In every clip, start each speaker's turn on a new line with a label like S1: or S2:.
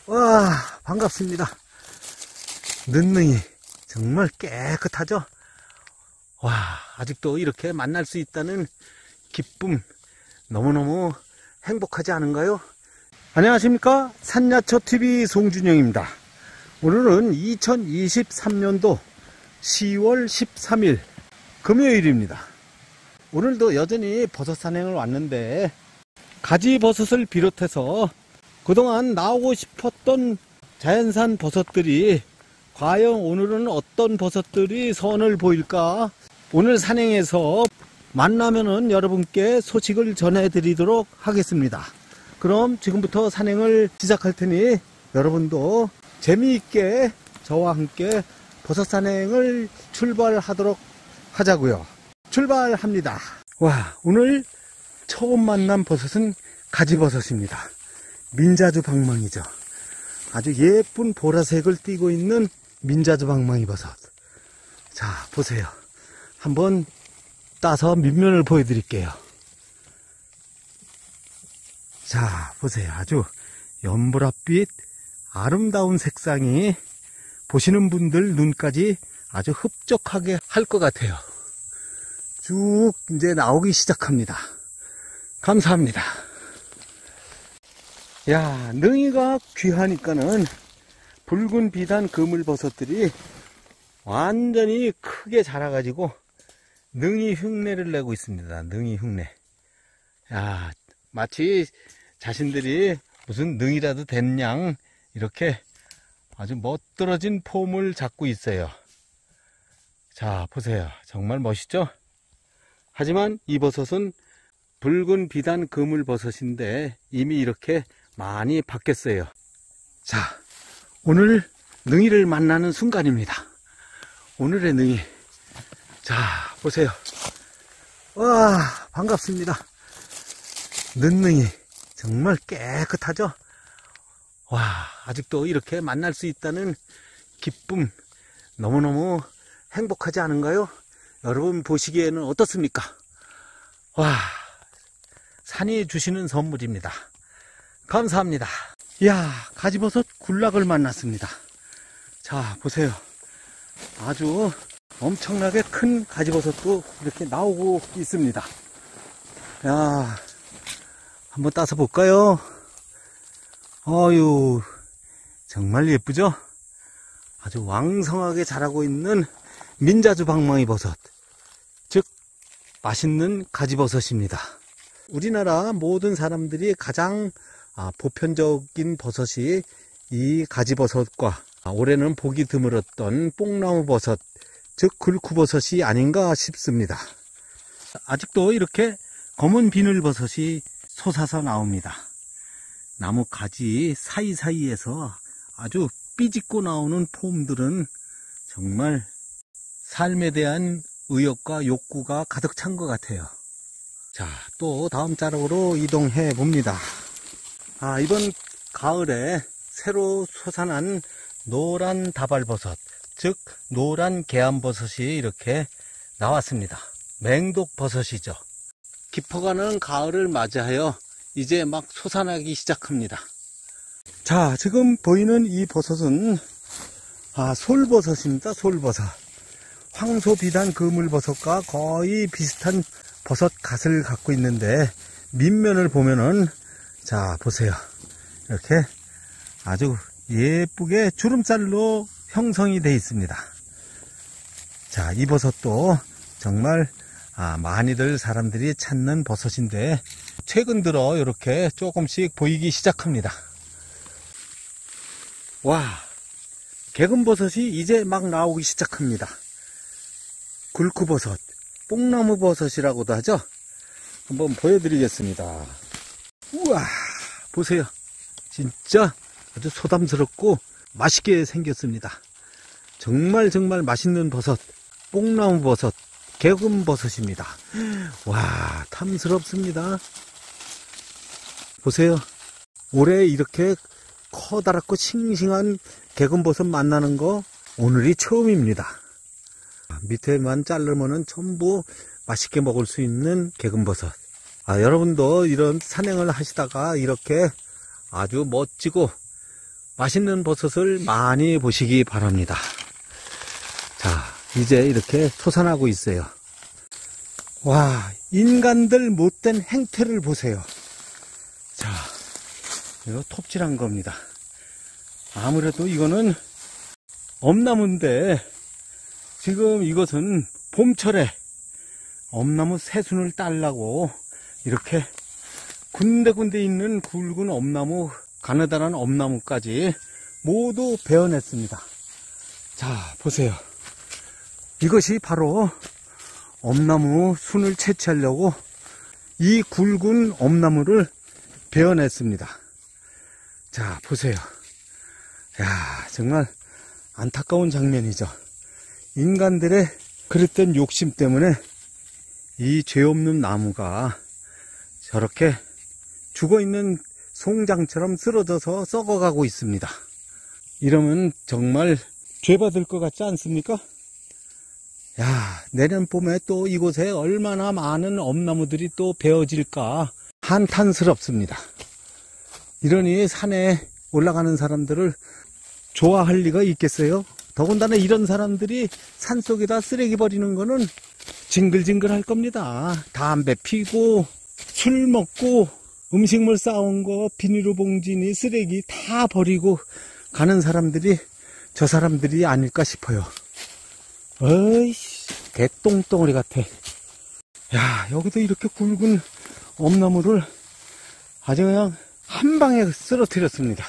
S1: 와, 반갑습니다. 능능이 정말 깨끗하죠? 와, 아직도 이렇게 만날 수 있다는 기쁨 너무너무 행복하지 않은가요? 안녕하십니까? 산야초TV 송준영입니다. 오늘은 2023년도 10월 13일 금요일입니다. 오늘도 여전히 버섯 산행을 왔는데 가지버섯을 비롯해서 그동안 나오고 싶었던 자연산 버섯들이 과연 오늘은 어떤 버섯들이 선을 보일까? 오늘 산행에서 만나면은 여러분께 소식을 전해드리도록 하겠습니다. 그럼 지금부터 산행을 시작할 테니 여러분도 재미있게 저와 함께 버섯 산행을 출발하도록 하자고요. 출발합니다. 와, 오늘 처음 만난 버섯은 가지버섯입니다. 민자주 방망이죠. 아주 예쁜 보라색을 띠고 있는 민자주 방망이 버섯. 자, 보세요. 한번 따서 밑면을 보여드릴게요. 자, 보세요. 아주 연보랏빛 아름다운 색상이 보시는 분들 눈까지 아주 흡족하게 할 것 같아요. 쭉 이제 나오기 시작합니다. 감사합니다. 야, 능이가 귀하니까는 붉은 비단 그물버섯들이 완전히 크게 자라가지고 능이 흉내를 내고 있습니다. 능이 흉내. 야, 마치 자신들이 무슨 능이라도 된 양 이렇게 아주 멋들어진 폼을 잡고 있어요. 자, 보세요. 정말 멋있죠? 하지만 이 버섯은 붉은 비단 그물버섯인데 이미 이렇게 많이 바뀌었어요. 자, 오늘 능이를 만나는 순간입니다. 오늘의 능이. 자, 보세요. 와, 반갑습니다. 능능이 정말 깨끗하죠? 와, 아직도 이렇게 만날 수 있다는 기쁨 너무너무 행복하지 않은가요? 여러분 보시기에는 어떻습니까? 와, 산이 주시는 선물입니다. 감사합니다. 이야, 가지버섯 굴락을 만났습니다. 자, 보세요. 아주 엄청나게 큰 가지버섯도 이렇게 나오고 있습니다. 야, 한번 따서 볼까요? 어유, 정말 예쁘죠? 아주 왕성하게 자라고 있는 민자주 방망이 버섯, 즉 맛있는 가지버섯입니다. 우리나라 모든 사람들이 가장 보편적인 버섯이 이 가지버섯과 올해는 보기 드물었던 뽕나무버섯, 즉 굴쿠버섯이 아닌가 싶습니다. 아직도 이렇게 검은 비늘버섯이 솟아서 나옵니다. 나무 가지 사이사이에서 아주 삐짓고 나오는 폼들은 정말 삶에 대한 의욕과 욕구가 가득 찬 것 같아요. 자, 또 다음 자락으로 이동해 봅니다. 이번 가을에 새로 솟아난 노란 다발버섯, 즉 노란 계암버섯이 이렇게 나왔습니다. 맹독버섯이죠. 깊어가는 가을을 맞이하여 이제 막 솟아나기 시작합니다. 자, 지금 보이는 이 버섯은 솔버섯입니다. 솔버섯. 황소비단 그물버섯과 거의 비슷한 버섯 갓을 갖고 있는데 밑면을 보면은, 자, 보세요. 이렇게 아주 예쁘게 주름살로 형성이 되어 있습니다. 자, 이 버섯도 정말 많이들 사람들이 찾는 버섯인데 최근 들어 이렇게 조금씩 보이기 시작합니다. 와, 개금버섯이 이제 막 나오기 시작합니다. 굴쿠버섯, 뽕나무버섯이라고도 하죠. 한번 보여드리겠습니다. 우와, 보세요. 진짜 아주 소담스럽고 맛있게 생겼습니다. 정말 맛있는 버섯, 뽕나무버섯, 개금버섯입니다. 와, 탐스럽습니다. 보세요. 올해 이렇게 커다랗고 싱싱한 개금버섯 만나는 거 오늘이 처음입니다. 밑에만 자르면은 전부 맛있게 먹을 수 있는 개금버섯. 여러분도 이런 산행을 하시다가 이렇게 아주 멋지고 맛있는 버섯을 많이 보시기 바랍니다. 자, 이제 이렇게 솟아나고 있어요. 와, 인간들 못된 행태를 보세요. 자, 이거 톱질한 겁니다. 아무래도 이거는 엄나무인데 지금 이것은 봄철에 엄나무 새순을 따려고 이렇게 군데군데 있는 굵은 엄나무, 가느다란 엄나무까지 모두 베어냈습니다. 자, 보세요. 이것이 바로 엄나무 순을 채취하려고 이 굵은 엄나무를 베어냈습니다. 자, 보세요. 야, 정말 안타까운 장면이죠. 인간들의 그릇된 욕심 때문에 이 죄 없는 나무가 저렇게 죽어있는 송장처럼 쓰러져서 썩어가고 있습니다. 이러면 정말 죄받을 것 같지 않습니까? 야, 내년 봄에 또 이곳에 얼마나 많은 엄나무들이 또 베어질까 한탄스럽습니다. 이러니 산에 올라가는 사람들을 좋아할 리가 있겠어요? 더군다나 이런 사람들이 산속에다 쓰레기 버리는 거는 징글징글 할 겁니다. 담배 피고 술 먹고 음식물 싸온 거 비닐봉지니 쓰레기 다 버리고 가는 사람들이 저 사람들이 아닐까 싶어요. 어이씨, 개똥덩어리 같아. 야, 여기도 이렇게 굵은 엄나무를 아주 그냥 한 방에 쓰러뜨렸습니다.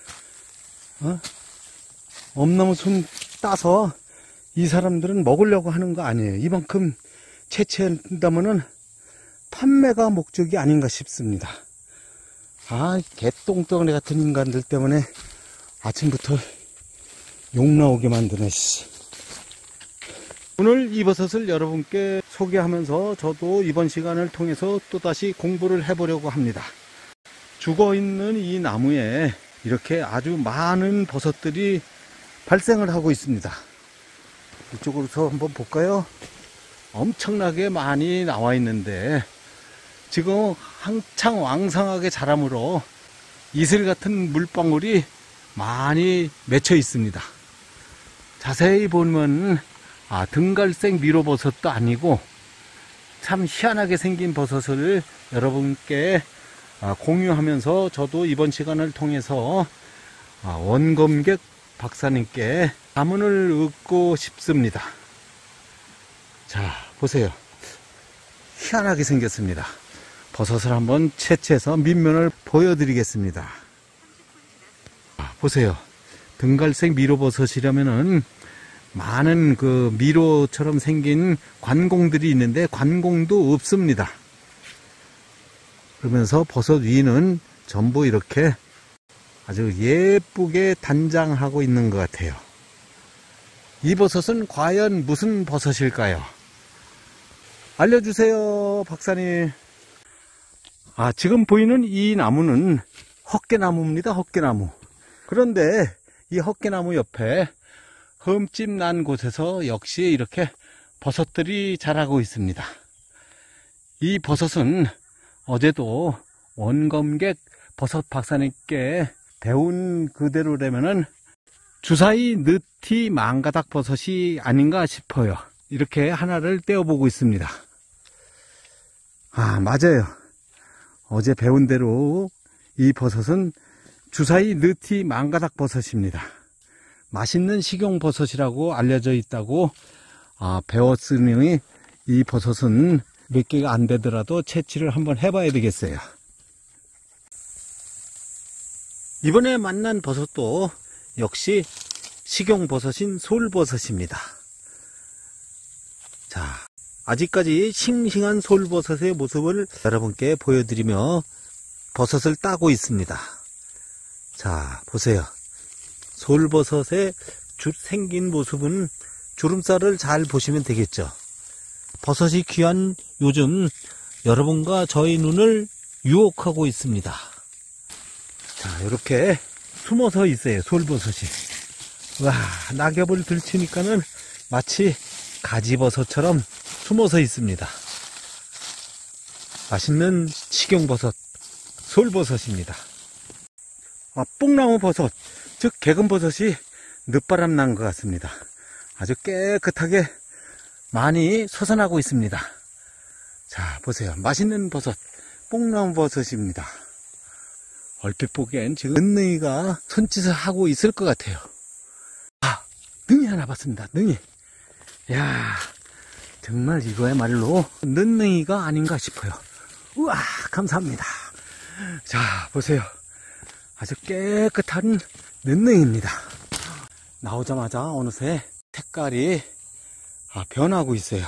S1: 엄나무 순 따서 이 사람들은 먹으려고 하는 거 아니에요. 이만큼 채취한다면은 판매가 목적이 아닌가 싶습니다. 아, 개똥덩어리 같은 인간들 때문에 아침부터 욕 나오게 만드네, 씨. 오늘 이 버섯을 여러분께 소개하면서 저도 이번 시간을 통해서 또다시 공부를 해보려고 합니다. 죽어있는 이 나무에 이렇게 아주 많은 버섯들이 발생을 하고 있습니다. 이쪽으로서 한번 볼까요? 엄청나게 많이 나와 있는데 지금 한창 왕성하게 자라므로 이슬 같은 물방울이 많이 맺혀 있습니다. 자세히 보면 등갈색 미로버섯도 아니고 참 희한하게 생긴 버섯을 여러분께 공유하면서 저도 이번 시간을 통해서 원검객 박사님께 자문을 얻고 싶습니다. 자, 보세요. 희한하게 생겼습니다. 버섯을 한번 채취해서 밑면을 보여드리겠습니다. 보세요. 등갈색 미로버섯이라면은 많은 그 미로처럼 생긴 관공들이 있는데 관공도 없습니다. 그러면서 버섯 위는 전부 이렇게 아주 예쁘게 단장하고 있는 것 같아요. 이 버섯은 과연 무슨 버섯일까요? 알려주세요, 박사님. 지금 보이는 이 나무는 헛개나무입니다. 헛개나무. 그런데 이 헛개나무 옆에 흠집 난 곳에서 역시 이렇게 버섯들이 자라고 있습니다. 이 버섯은 어제도 원검객 버섯 박사님께 배운 그대로라면은 주사위 느티 망가닥 버섯이 아닌가 싶어요. 이렇게 하나를 떼어보고 있습니다. 맞아요. 어제 배운 대로 이 버섯은 주사위 느티 망가닥 버섯입니다. 맛있는 식용버섯이라고 알려져 있다고 배웠으니 이 버섯은 몇 개가 안 되더라도 채취를 한번 해봐야 되겠어요. 이번에 만난 버섯도 역시 식용버섯인 솔버섯입니다. 자, 아직까지 싱싱한 솔버섯의 모습을 여러분께 보여드리며 버섯을 따고 있습니다. 자, 보세요. 솔버섯의 생긴 모습은 주름살을 잘 보시면 되겠죠. 버섯이 귀한 요즘 여러분과 저희 눈을 유혹하고 있습니다. 자, 이렇게 숨어서 있어요, 솔버섯이. 와, 낙엽을 들치니까는 마치 가지버섯처럼 숨어서 있습니다. 맛있는 식용버섯, 솔버섯입니다. 뽕나무 버섯. 즉 개근버섯이 늦바람 난 것 같습니다. 아주 깨끗하게 많이 솟아나고 있습니다. 자, 보세요. 맛있는 버섯, 뽕나무 버섯입니다. 얼핏 보기엔 지금 능이가 손짓을 하고 있을 것 같아요. 아, 능이 하나 봤습니다. 능이. 야, 정말 이거야말로 능이가 아닌가 싶어요. 우와, 감사합니다. 자, 보세요. 아주 깨끗한 능이입니다. 나오자마자 어느새 색깔이 변하고 있어요.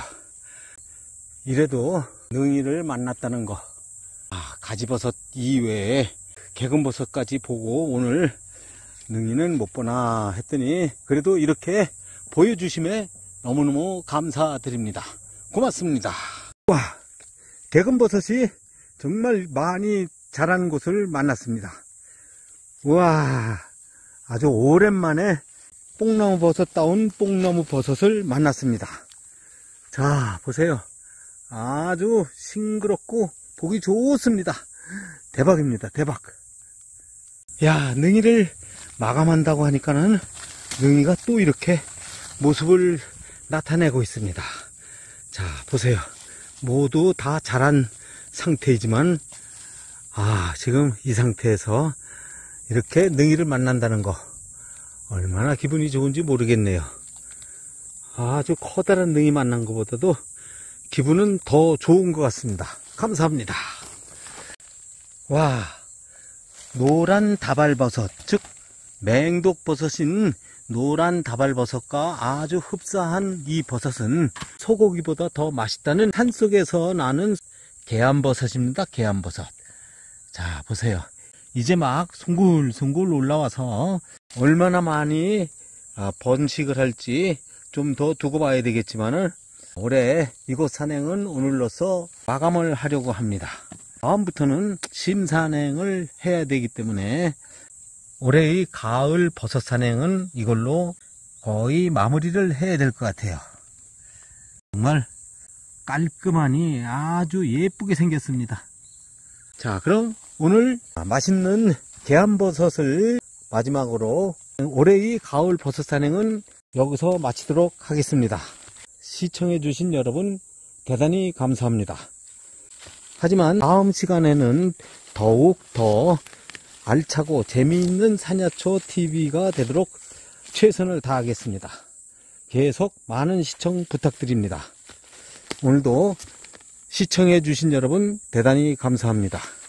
S1: 이래도 능이를 만났다는 거. 가지버섯 이외에 개근버섯까지 보고 오늘 능이는 못 보나 했더니 그래도 이렇게 보여주심에 너무너무 감사드립니다. 고맙습니다. 와, 개근버섯이 정말 많이 자란 곳을 만났습니다. 우와, 아주 오랜만에 뽕나무 버섯다운 뽕나무 버섯을 만났습니다. 자, 보세요. 아주 싱그럽고 보기 좋습니다. 대박입니다. 대박. 야, 능이를 마감한다고 하니까는 능이가 또 이렇게 모습을 나타내고 있습니다. 자, 보세요. 모두 다 자란 상태이지만 지금 이 상태에서 이렇게 능이를 만난다는 거 얼마나 기분이 좋은지 모르겠네요. 아주 커다란 능이 만난 것보다도 기분은 더 좋은 것 같습니다. 감사합니다. 와, 노란 다발버섯, 즉 맹독버섯인 노란 다발버섯과 아주 흡사한 이 버섯은 소고기보다 더 맛있다는 산속에서 나는 계암버섯입니다. 계암버섯. 자, 보세요. 이제 막 송글송글 올라와서 얼마나 많이 번식을 할지 좀 더 두고 봐야 되겠지만은 올해 이곳 산행은 오늘로서 마감을 하려고 합니다. 다음부터는 심산행을 해야 되기 때문에 올해의 가을 버섯 산행은 이걸로 거의 마무리를 해야 될 것 같아요. 정말 깔끔하니 아주 예쁘게 생겼습니다. 자, 그럼 오늘 맛있는 계암버섯을 마지막으로 올해의 가을 버섯 산행은 여기서 마치도록 하겠습니다. 시청해 주신 여러분 대단히 감사합니다. 하지만 다음 시간에는 더욱 더 알차고 재미있는 산야초 TV가 되도록 최선을 다하겠습니다. 계속 많은 시청 부탁드립니다. 오늘도 시청해 주신 여러분 대단히 감사합니다.